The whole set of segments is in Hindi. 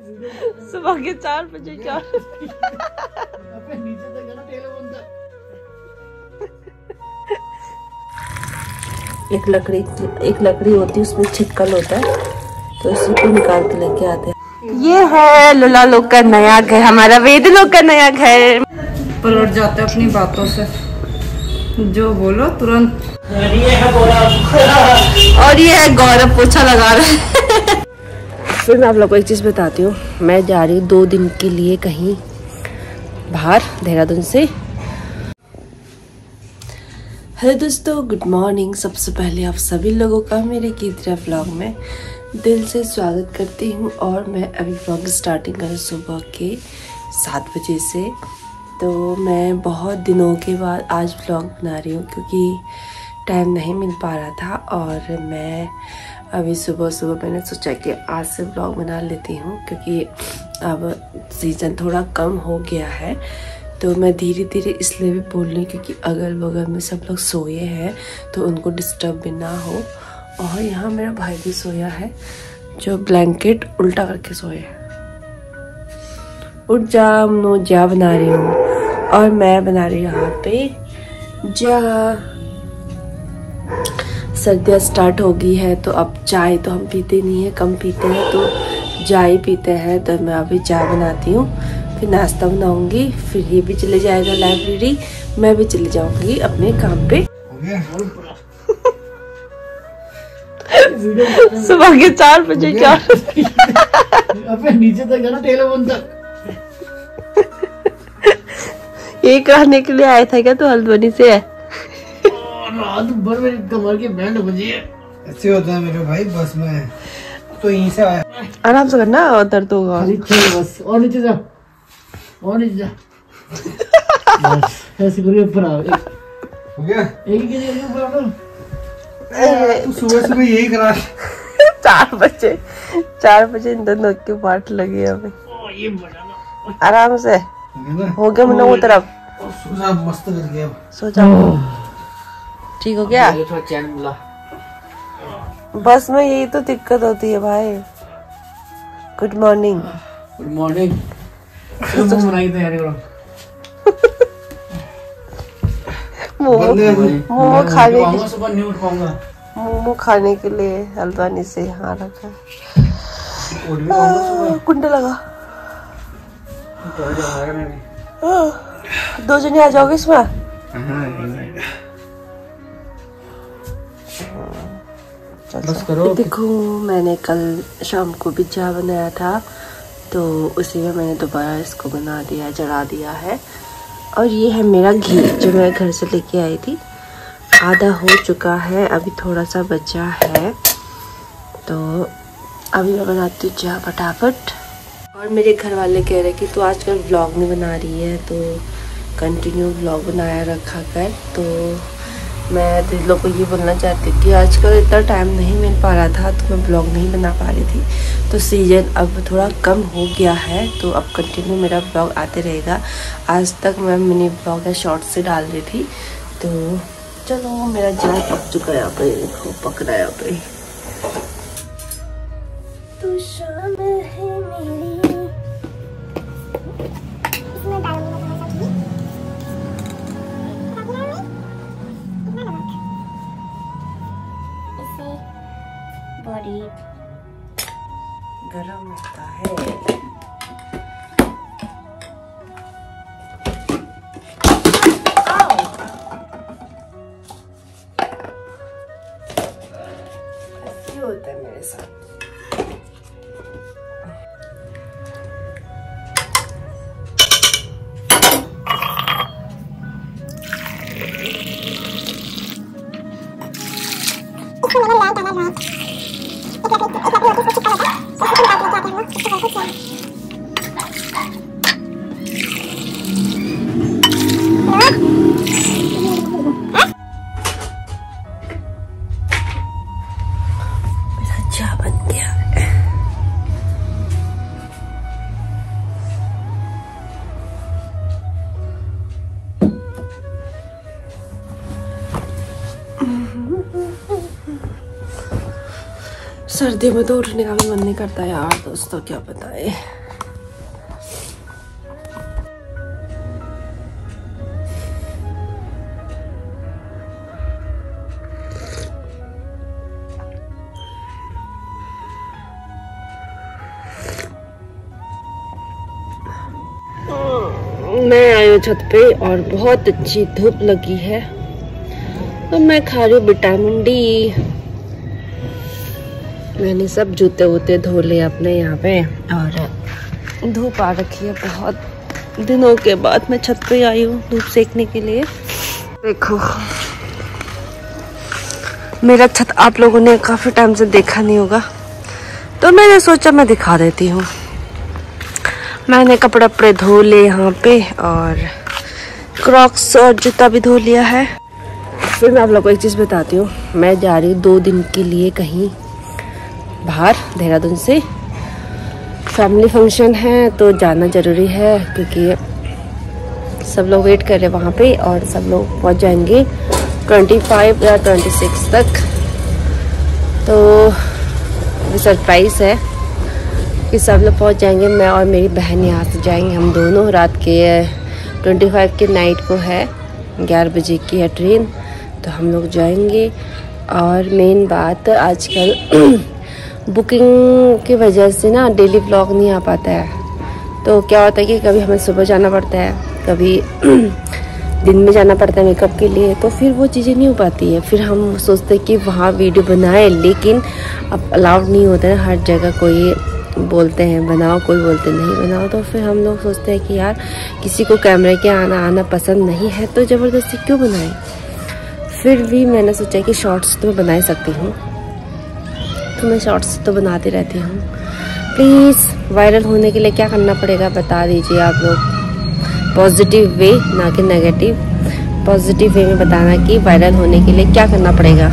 सुबह के 4 बजे क्या नीचे तक एक लकड़ी होती है, उसमें छिटकल होता है, तो इसी को निकाल के लेके आते हैं। ये है लुला लोग का नया घर, हमारा वेद लोग का नया घर। पलट जाते अपनी बातों से, जो बोलो तुरंत। और ये है गौरव पोछा लगा रहे हैं। फिर मैं आप लोग को एक चीज बताती हूँ, मैं जा रही हूँ 2 दिन के लिए कहीं बाहर, देहरादून से। हेलो दोस्तों, गुड मॉर्निंग। सबसे पहले आप सभी लोगों का मेरे कीर्तिरा व्लॉग में दिल से स्वागत करती हूँ। और मैं अभी व्लॉग स्टार्टिंग करूँ सुबह के 7 बजे से। तो मैं बहुत दिनों के बाद आज व्लॉग बना रही हूँ, क्योंकि टाइम नहीं मिल पा रहा था। और मैं अभी सुबह मैंने सोचा कि आज से व्लॉग बना लेती हूँ, क्योंकि अब सीज़न थोड़ा कम हो गया है। तो मैं धीरे धीरे इसलिए भी बोल रही हूँ क्योंकि अगल बगल में सब लोग सोए हैं, तो उनको डिस्टर्ब भी ना हो। और यहाँ मेरा भाई भी सोया है, जो ब्लैंकेट उल्टा करके सोए है। उठ जा नो जा बना रही हूँ। और मैं बना रही हूँ यहाँ पे जा। सर्दियाँ स्टार्ट हो गई है, तो अब चाय तो हम पीते नहीं है, कम पीते हैं, तो चाय पीते हैं। तो मैं अभी चाय बनाती हूँ, फिर नाश्ता बनाऊंगी, फिर ये भी चले जाएगा लाइब्रेरी, मैं भी चली जाऊंगी अपने काम पे। सुबह के 4 बजे क्या अपने नीचे तक है ना, टेलीफोन तक। ये कहने के लिए आया था क्या तू हल्द्वानी से है? रात भर मेरी कमर की बैंड बजी है। ऐसे होता है मेरे भाई, बस में तो यहीं से आया। आराम से करना, दर्द होगा। बस और नीचे जा, और नीचे जा। बस ऐसे करके ऊपर आओ। हो गया, एक ही के ऊपर आओ। तू सुबह यही करा। 4 बजे इन दोनों की बाट लगी है अभी। ये बड़ा आराम से हो गया मुन्ना वो तरफ। सोचा मस्त कर गया, सो जा, ठीक हो गया। थोड़ा चैन मिला। बस में यही तो दिक्कत होती है भाई। Good morning. Good morning. बनाई तैयारी करो। मोमो खाने के, सुबह नहीं उठ पाऊंगा। मोमो खाने के लिए हल्द्वानी से यहाँ रखा। कुंडा लगा। 2 जने आ जाओगे इसमें। बस करो। देखो, मैंने कल शाम को भी चाय बनाया था, तो उसी में मैंने दोबारा इसको बना दिया, जला दिया है। और ये है मेरा घी, जो मैं घर से लेके आई थी। आधा हो चुका है, अभी थोड़ा सा बचा है, तो अभी मैं बनाती हूँ चाय फटाफट। और मेरे घर वाले कह रहे कि तू आजकल व्लॉग नहीं बना रही है, तो कंटिन्यू व्लॉग बनाया रखा कर। तो मैं दिल लोग को ये बोलना चाहती हूँ कि आजकल इतना टाइम नहीं मिल पा रहा था, तो मैं ब्लॉग नहीं बना पा रही थी। तो सीजन अब थोड़ा कम हो गया है, तो अब कंटिन्यू मेरा ब्लॉग आते रहेगा। आज तक मैं मिनी ब्लॉग या शॉर्ट से डाल रही थी। तो चलो, मेरा चाय पक चुका है यहाँ पे, देखो पक रहा है यहाँ पे। तो शाम है मेरी। बड़ी गरम होता है। सर्दी में तो उठने का भी मन नहीं करता यार दोस्तों, क्या बताए। मैं आई हूँ छत पे और बहुत अच्छी धूप लगी है, तो मैं खा रही हूँ विटामिन डी। मैंने सब जूते वूते धो लिए अपने यहाँ पे, और धूप आ रखी है। बहुत दिनों के बाद मैं छत पे आई हूँ धूप सेकने के लिए। देखो मेरा छत आप लोगों ने काफ़ी टाइम से देखा नहीं होगा, तो मैंने सोचा मैं दिखा देती हूँ। मैंने कपड़े वपड़े धो लिए यहाँ पे, और क्रॉक्स और जूता भी धो लिया है। फिर मैं आप लोगों को एक चीज़ बताती हूँ। मैं जा रही हूँ 2 दिन के लिए कहीं बाहर, देहरादून से। फैमिली फंक्शन है तो जाना ज़रूरी है, क्योंकि सब लोग वेट कर रहे हैं वहाँ पे, और सब लोग पहुँच जाएंगे 25 या 26 तक। तो सरप्राइज़ है कि सब लोग पहुँच जाएंगे। मैं और मेरी बहन यहाँ से जाएंगे, हम दोनों। रात के 25 के नाइट को है, 11 बजे की है ट्रेन, तो हम लोग जाएंगे। और मेन बात, आजकल बुकिंग की वजह से ना डेली व्लॉग नहीं आ पाता है। तो क्या होता है कि कभी हमें सुबह जाना पड़ता है, कभी दिन में जाना पड़ता है मेकअप के लिए, तो फिर वो चीज़ें नहीं हो पाती है। फिर हम सोचते हैं कि वहाँ वीडियो बनाए, लेकिन अब अलाउड नहीं होता है हर जगह। कोई बोलते हैं बनाओ, कोई बोलते नहीं बनाओ। तो फिर हम लोग सोचते हैं कि यार किसी को कैमरे के आना पसंद नहीं है, तो ज़बरदस्ती क्यों बनाएं। फिर भी मैंने सोचा कि शॉर्ट्स तो मैं बना ही सकती हूँ, तो मैं शॉर्ट्स तो बनाती रहती हूँ। प्लीज़ वायरल होने के लिए क्या करना पड़ेगा बता दीजिए आप लोग। पॉजिटिव वे, ना कि नेगेटिव। पॉजिटिव वे में बताना कि वायरल होने के लिए क्या करना पड़ेगा।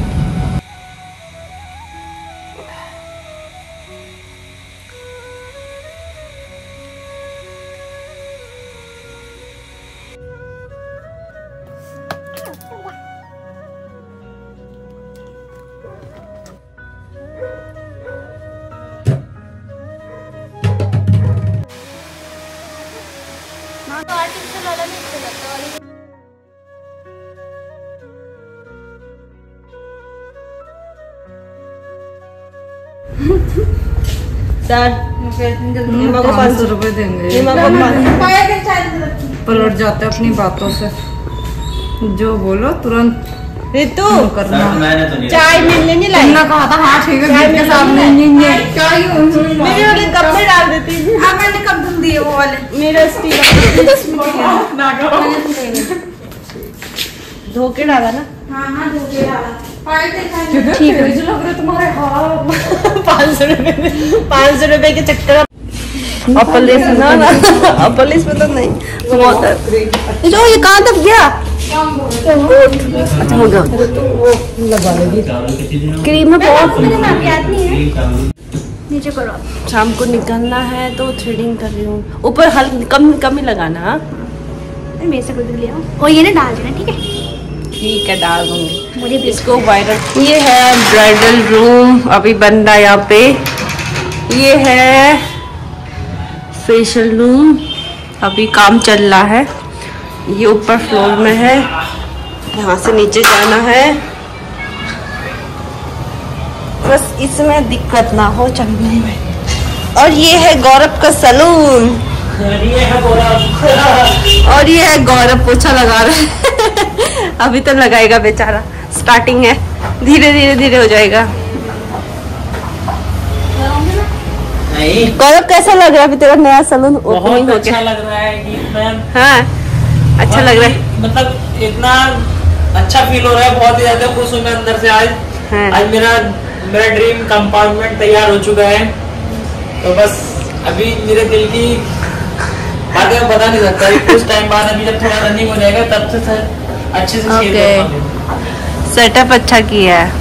नीमा को 500 रुपए देंगे। पलट जाते अपनी बातों से, जो बोलो तुरंत रितु करना। चाय मिलने नहीं लाई। तुमने कहा था हाँ ठीक है, के सामने मेरे वाले कप में डाल देती हूँ। मैंने कब धुल दिए वो वाले, मेरा स्टील धो के डाला ना। हाँ धो के डाला। ठीक है, लग रहा है तुम्हारे हाथ 500 रुपए के चक्कर। और पुलिस में तो नहीं। जो ये कहाँ तक गया? अच्छा हो गया। क्रीम में बहुत नीचे करो। शाम को निकलना है तो थ्रेडिंग कर रही हूँ। ऊपर हल्का कम ही लगाना। मेरे से कुछ ले आओ और ये ना डाल देना, ठीक है? ठीक है, डाल दूंगी। मुझे इसको वायरल। ये है ब्राइडल रूम, अभी बन रहा है यहाँ पे। ये है फेशियल रूम, अभी काम चल रहा है। ये ऊपर फ्लोर में है, यहाँ से नीचे जाना है। बस इसमें दिक्कत ना हो चलने में। और ये है गौरव का सलून, और ये है गौरव पोछा लगा रहा है। अभी तो लगाएगा बेचारा, स्टार्टिंग है, धीरे हो जाएगा। गौरव कैसा लग रहा है अभी तेरा नया सलून ओपनिंग हो गया? अच्छा लग रहा है गीत मैम। हाँ अच्छा लग रहा है, मतलब इतना अच्छा फील हो रहा है, बहुत ही ज्यादा खुश हूँ मैं अंदर से आज। हाँ। आज मेरा ड्रीम कंपार्टमेंट तैयार हो चुका है। तो बस अभी मेरे दिल की बातें मैं बता नहीं सकता, कुछ टाइम बाद अभी जब थोड़ा रनिंग हो जाएगा तब से अच्छे से सेटअप अच्छा किया है।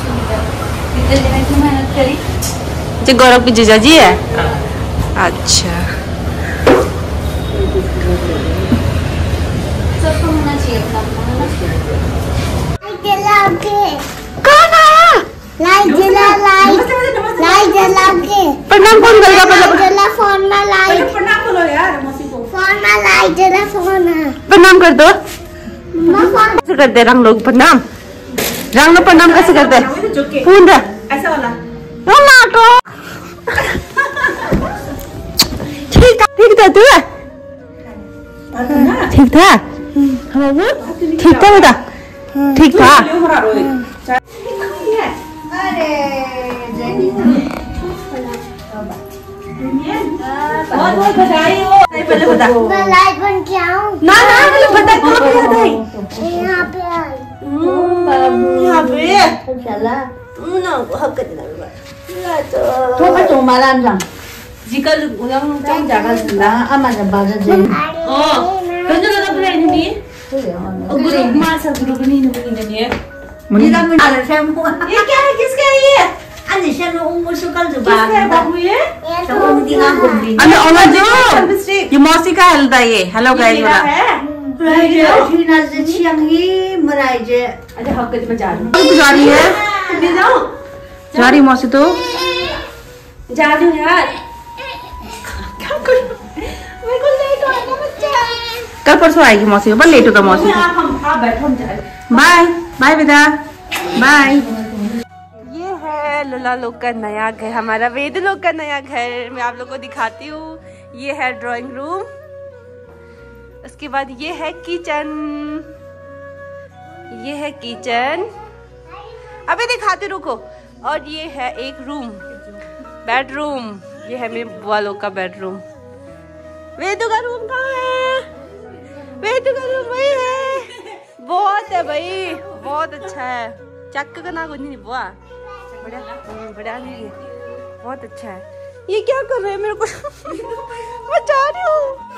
मेहनत करी। जो गौरव की जीजा जी है। अच्छा सबको होना चाहिए अपना। कौन आया? लाइट जला के प्रणाम कौन करेगा? जला फोन में लाइट प्रणाम बोलो यार मौसी को। फोन में लाइट जला फोन है। प्रणाम कर दो। कैसे करते रंग लोग प्रणाम? रंग लोग प्रणाम कैसे करते? फोन दे ऐसा वाला। ठीक था तू? ठीक था? ठीक था बेटा? ठीक था? बहुत बधाई हो। पहले बता। मैं लाइट बन के आऊं? ना पहले बता कौन बधाई? यहाँ पे आई। यहाँ पे चला ना हक करना तो का तो मालान 장. जिकल उlang 좀 작았습니다. 아마자 바자지. 건져서 그래 이놈이. 그룹 마사 그룹이 이놈이. 니라면 잘 xem mua. ये क्या है किसका है ये? Anh xem nó uống một số cal rồi किसका है bà. बाबू ये? Cháu uống đi ngang cùng đi. अरे ओला जो लिपस्टिक ये मौसी का हलदा ये हेलो गाइस मेरा बोला है। Khi nào sẽ chiang hi mrai je. अच्छा हक कर मैं जा रही हूँ। जा रही है ले जाओ। जा रही मौसी तो जा रही हूँ यार। क्या करूँ? मेरे को लेट हो रहा है बच्चा। कल परसों आएगी मौसी पर लेट होगा मौसी हम बैठो हम जा रहे हैं। बाय बाय बेटा बाय। ये है लुला लोग का नया घर, हमारा वेद लोग का नया घर। मैं आप लोग को दिखाती हूँ। ये है ड्राइंग रूम, उसके बाद ये है किचन, ये है किचन, अभी दिखाती रुको। और ये है एक रूम बेडरूम, ये है मेरे बुआ लोग का बेडरूम। वेदू का रूम कहाँ है? वेदू का रूम वही है। बहुत है भाई, बहुत अच्छा है। चक्क का ना कुछ नहीं बुआ, बढ़िया बढ़िया नहीं है, बहुत अच्छा है। ये क्या कर रहे हैं मेरे को? मैं जा रही हूँ।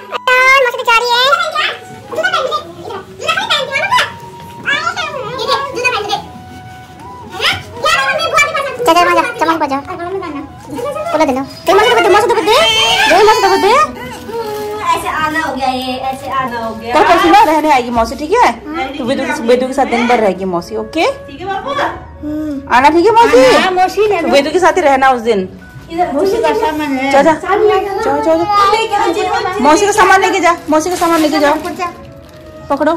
ऐसे आना हो गया ये, ऐसे आना हो गया। कल परसों ना रहने आएगी मौसी, ठीक है? तो वेदू के साथ दिन भर रहेगी मौसी, ओके? ठीक है बाबू। आना ठीक है मौसी? मौसी ने तो वेदू के साथ ही रहना उस दिन। मौसी का सामान है. जा जा जाओ जाओ मौसी का सामान लेके जा, मौसी का सामान लेके जाओ। पकड़ो,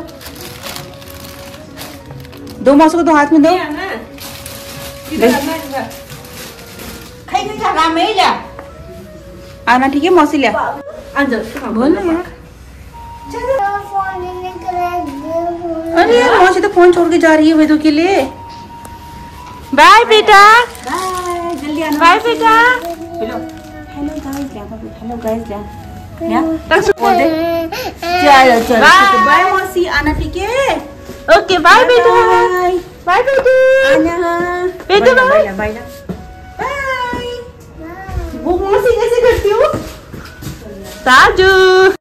दो मौसी को, दो हाथ में दो। आना ठीक है मौसी ले। बोल ना यार। अरे यार मौसी तो फोन छोड़ के जा रही है वेदू के लिए। बाय बेटा, बाय बेटा। हेलो गाइस बोल दे। चलो बाय मौसी, आना ठीक है? ओके बाय बेटा, बाय बेटू, बेटू बाय बाय। वो मौसी कैसे करती हूँ? साजू